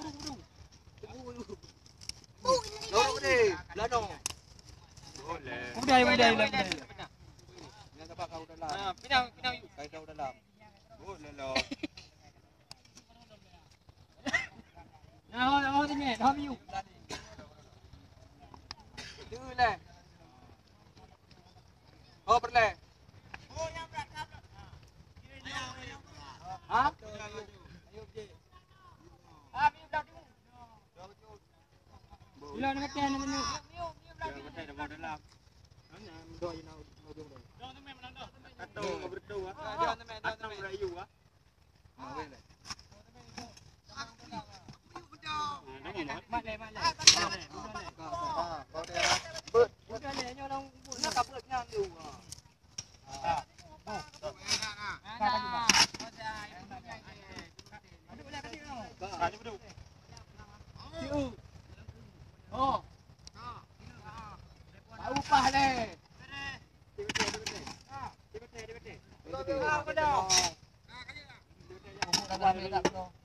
Loro deh, lano. Boleh. Udah. Yang sebab kau dalam. Nah, pinang yuk. Kau dalam. Boleh lah. Nah, ni, yuk. Tu lah. Oh, perle. Ha? Bila nak makan ni. Jangan betul dah bawa dalam. Doa you know. Atau berdua. Atau merayu ah. Boleh. Mak le. Kau dia. Udah le, nyo orang bubur. Nak apa nyang tu? Ada berdua. Oh. Tahu upah le. Dia betul.